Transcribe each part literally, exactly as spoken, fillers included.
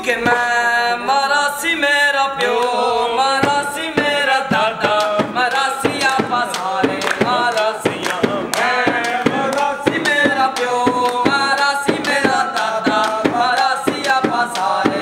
क्योंकि मैं मरासी मेरा प्यो मरासी मेरा दादा मरासी आपा सारे मरासिया मैं मरासी मेरा प्यो मरासी मेरा दादा मरासी आपा सारे।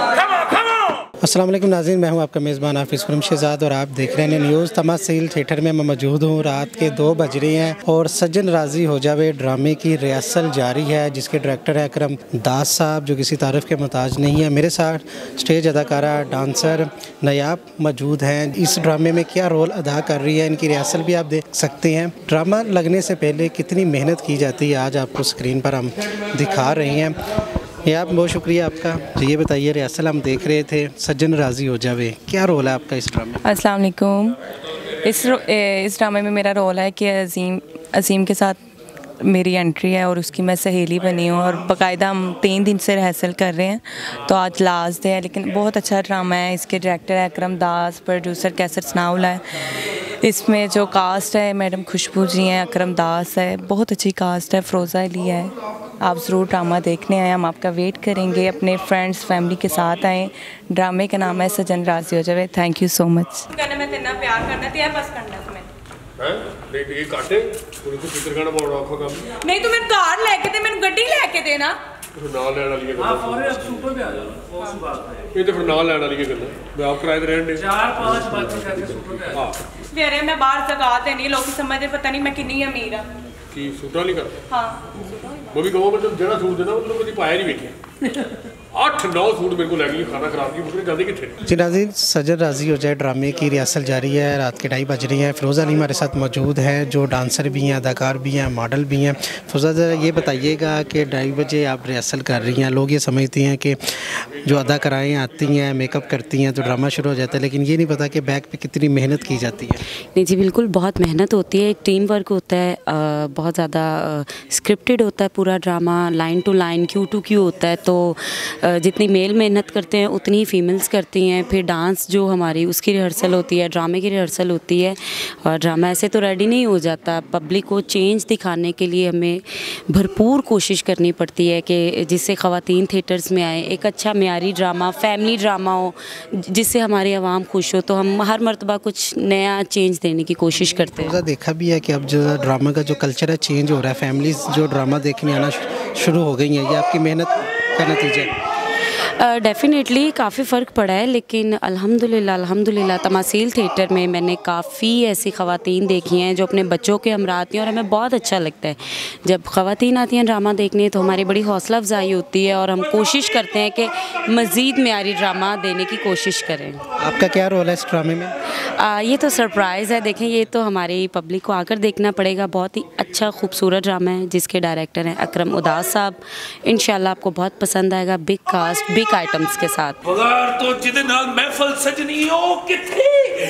अस्सलाम वालेकुम नाज़रीन, मैं हूं आपका मेज़बान हाफिज़ खुरम शहज़ाद और आप देख रहे हैं न्यूज़ तमासील थिएटर में। मैं मौजूद हूं। रात के दो बज रहे हैं और सज्जन राज़ी हो जावे ड्रामे की रिहर्सल जारी है, जिसके डायरेक्टर है अकरम दास साहब, जो किसी तारीफ़ के मोहताज नहीं है। मेरे साथ स्टेज अदाकारा डांसर नयाब मौजूद हैं। इस ड्रामे में क्या रोल अदा कर रही है, इनकी रिहर्सल भी आप देख सकते हैं। ड्रामा लगने से पहले कितनी मेहनत की जाती है, आज आपको स्क्रीन पर हम दिखा रहे हैं। या आप बहुत शुक्रिया आपका। ये बताइए, रिहर्सल हम देख रहे थे, सज्जन राज़ी हो जावे, क्या रोल है आपका इस ड्रामे में? अस्सलाम वालेकुम। इस इस ड्रामे में मेरा रोल है कि अजीम अजीम के साथ मेरी एंट्री है और उसकी मैं सहेली बनी हूँ और बाकायदा हम तीन दिन से रिहर्सल कर रहे हैं, तो आज लास्ट डे है। लेकिन बहुत अच्छा ड्रामा है। इसके डायरेक्टर है अकरम दास, प्रोड्यूसर कैसर सनाउल्लाह है। इसमें जो कास्ट है, मैडम खुशबू जी हैं, अकरम दास है, बहुत अच्छी कास्ट है, फ़रोज़ा अली है। आप ज़रूर ड्रामा देखने आए, हम आपका वेट करेंगे। अपने फ्रेंड्स फैमिली के साथ आएँ। ड्रामे का नाम है सज्जन राज़ी हो जावे। Thank you so much. मैं तेना प्यार करना ते बस करना तुम्हें हैं नहीं ये काटे पूरी तो फिक्र करना पड़ रहा काम नहीं तू मैं कार लेके ते मैंने गड्डी लेके देना तो ना लेने वाली है। हां फौरन अब सुपर पे आ जाओ उस बात है। ये तो फिर ना लेने वाली है गल्ला मैं आप किराए पे रहने दे चार पांच बात करके सुपर पे हां मेरे मैं बाहर जगह ते नहीं लोग समझदे पता नहीं मैं कितनी अमीर हां की सूटा नहीं कर। हां वो भी कहो मतलब जेड़ा सूट देना मतलब कभी पाया नहीं वेखिया आठ नौ सूट मेरे को लगी खाना खराब की मुझे जल्दी किथे। जी नाज़रीन, सज्जन राज़ी हो जाए ड्रामे की रिहर्सल जारी है। रात के ढाई बज रही है। फ़िरोज़ा अली हमारे साथ मौजूद है, जो डांसर भी हैं, अदाकार भी हैं, मॉडल भी हैं। फ़िरोज़ा ज़रा ये बताइएगा कि ढाई बजे आप रिहर्सल कर रही हैं, लोग ये समझते हैं कि जो अदाकाराएँ आती हैं मेकअप करती हैं तो ड्रामा शुरू हो जाता है, लेकिन ये नहीं पता कि बैक पे कितनी मेहनत की जाती है। नहीं जी, बिल्कुल बहुत मेहनत होती है, एक टीम वर्क होता है, बहुत ज़्यादा स्क्रिप्टेड होता है पूरा drama, line to line, cue to cue होता है। तो जितनी मेल मेहनत करते हैं उतनी ही फीमेल्स करती हैं। फिर डांस जो हमारी उसकी रिहर्सल होती है, ड्रामे की रिहर्सल होती है। और ड्रामा ऐसे तो रेडी नहीं हो जाता। पब्लिक को चेंज दिखाने के लिए हमें भरपूर कोशिश करनी पड़ती है कि जिससे ख़वातीन थिएटर्स में आए, एक अच्छा म्यारी ड्रामा, फैमिली ड्रामा हो, जिससे हमारी आवाम खुश हो। तो हम हर मरतबा कुछ नया चेंज देने की कोशिश करते हैं। देखा भी है कि अब जो ड्रामा का जो कल्चर है चेंज हो रहा है, फैमिलीज जो ड्रामा देखने आना शुरू हो गई हैं, ये आपकी मेहनत का नतीजा है? डेफ़िनेटली काफ़ी फ़र्क पड़ा है, लेकिन अल्हम्दुलिल्लाह अल्हम्दुलिल्लाह तमासील थिएटर में मैंने काफ़ी ऐसी ख़वातीन देखी हैं जो अपने बच्चों के हमरा आती हैं और हमें बहुत अच्छा लगता है जब ख़वातीन आती हैं ड्रामा देखने। तो हमारी बड़ी हौसला अफजाई होती है और हम कोशिश करते हैं कि मज़ीद म्यारी ड्रामा देने की कोशिश करें। आपका क्या रोल है इस ड्रामे में? आ, ये तो सरप्राइज़ है, देखें ये तो हमारी पब्लिक को आकर देखना पड़ेगा। बहुत ही अच्छा खूबसूरत ड्रामा है जिसके डायरेक्टर हैं अकरम उदास साहब। इंशाल्लाह आपको बहुत पसंद आएगा। बिग कास्ट, बिग आइटम्स के साथ। तो जिदे नाल महफिल सजनी हो किथे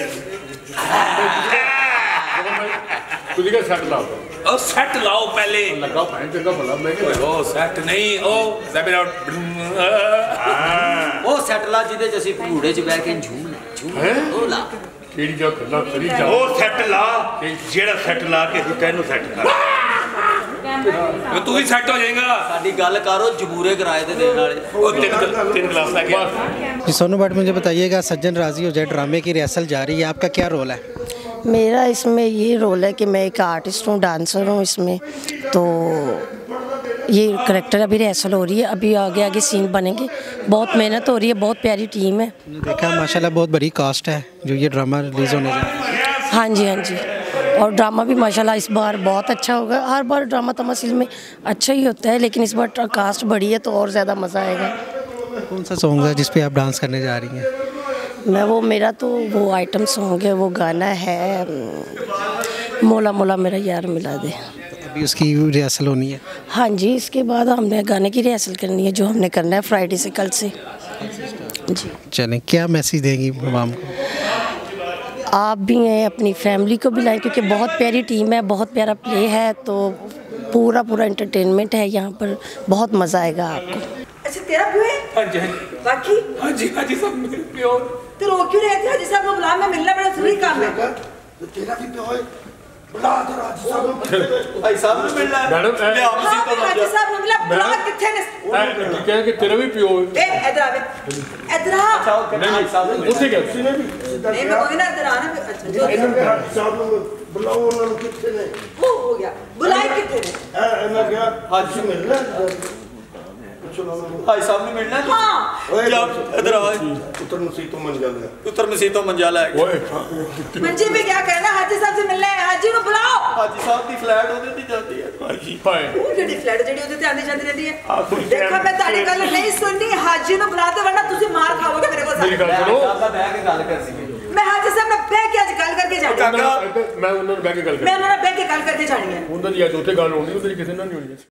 तुझे क्या सेट लाओ ओ सेट लाओ पहले लगाओ फैन चंगा भला मैं क्या ओ सेट नहीं ओ ज़ैबिर आउट ओ सेट ला जिदे जैसे घूड़े च बैठ के झूम झूम ओ ला केड़ी जा करना करी जा ओ सेट ला जेड़ा सेट ला के तैनू सेट कर तू ही सेट हो जाएगा। साडी गल करो जबूरे किराए ते देने वाले ओ तीन तीन गिलास लेके जी सोनू भट्ट, मुझे बताइएगा, सज्जन राज़ी हो जाए ड्रामे की रिहर्सल जारी है, आपका क्या रोल है? मेरा इसमें ये रोल है कि मैं एक आर्टिस्ट हूँ, डांसर हूँ इसमें। तो ये करेक्टर अभी रिहर्सल हो रही है, अभी आगे आगे सीन बनेंगे। बहुत मेहनत हो रही है, बहुत प्यारी टीम है। देखा माशाल्लाह बहुत बड़ी कास्ट है जो ये ड्रामा रिलीज़ होने जा रहा है। हाँ जी हाँ जी, और ड्रामा भी माशाल्लाह इस बार बहुत अच्छा होगा। हर बार ड्रामा तमासील में अच्छा ही होता है, लेकिन इस बार कास्ट बड़ी है तो और ज़्यादा मज़ा आएगा। कौन सा सॉन्ग है जिस पे आप डांस करने जा रही हैं? मैं वो मेरा तो वो आइटम सॉन्ग है, वो गाना है मोला मोला मेरा यार मिला दे। अभी उसकी रिहर्सल होनी है? हाँ जी, इसके बाद हमने गाने की रिहर्सल करनी है, जो हमने करना है फ्राइडे से, कल से जी। चलें, क्या मैसेज देंगी आवाम को? आप भी हैं, अपनी फैमिली को भी लाएं, क्योंकि बहुत प्यारी टीम है, बहुत प्यारा प्ले है। तो पूरा पूरा एंटरटेनमेंट है यहाँ पर, बहुत मज़ा आएगा आपको। अच्छा तेरा प्यो है? हाँ जी बाकी हाँ जी हाँ जी सब मेरे प्यो। तो रो क्यों रहे थे? हाजी साहब को बुला, मैं मिलना बड़ा जरूरी काम है। तो तेरा भी प्यो है भाई साहब ने मिलना है मैडम ले आप हाँ, सीधा हाजी मत साहब ने मिला बुला किथे ने ਇਹ ਕਹਿ ਕਿ ਤੇਰਾ ਵੀ ਪਿਓ ए इधर आवे इधर आ अच्छा ओके भाई साहब ने ਉੱਥੇ ਗਿਆ नहीं मैं कोई ना इधर आना अच्छा जो बुलाओ उन्होंने कितने ने वो हो गया बुलाए किथे ने ए मैं गया हाजी मिलना भाई साहब ने मिलना है हाँ क्या इधर आओ उतर मसीतों मंजिल है उत्तर मसीतों मंजाला है ਓਏ मंजी पे क्या कहना हाजी साहब से मिलना है हाजी को बुलाओ हाजी साहब की फ्लैट ਉਹਦੇ ਤੇ ਜਾਂਦੀ ਹੈ ਹਾਜੀ ਭਾਈ ਉਹ ਜਿਹੜੀ ਫਲੈਟ ਜਿਹੜੀ ਉਹਦੇ ਤੇ ਆਂਦੀ ਜਾਂਦੀ ਰਹਿੰਦੀ ਆਹ ਹੈ ਕੋਈ ਦੇਖੋ ਮੈਂ ਤੁਹਾਡੀ ਗੱਲ ਨਹੀਂ ਸੁਣਨੀ ਹਾਜੀ ਨੂੰ ਬੁਲਾ ਦੇ ਵਰਨਾ ਤੁਸੀਂ ਮਾਰ ਖਾਓਗੇ ਮੇਰੇ ਕੋਲ ਮੇਰੀ ਗੱਲ ਮੈਂ ਸੁਣੋ ਸਾਹਿਬ ਦਾ ਬਹਿ ਕੇ ਗੱਲ ਕਰ ਸੀ ਮੈਂ ਹਾਜੀ ਸਾਹਿਬ ਨਾਲ ਬਹਿ ਕੇ ਅੱਜ ਗੱਲ ਕਰਕੇ ਜਾਣੀ ਹੈ। ਮੈਂ ਉਹਨਾਂ ਨੂੰ ਬਹਿ ਕੇ ਗੱਲ ਮੈਂ ਕਰ ਉਹਨਾਂ ਨਾਲ ਬਹਿ ਕੇ ਗੱਲ ਕਰਕੇ ਜਾਣੀ ਹੈ ਉਹਨਾਂ ਦੀ ਅੱਜ ਉੱਥੇ ਗੱਲ ਹੋਣੀ ਉਹਦੇ ਕਿਸੇ ਨਾਲ ਨਹੀਂ ਹੋਣੀ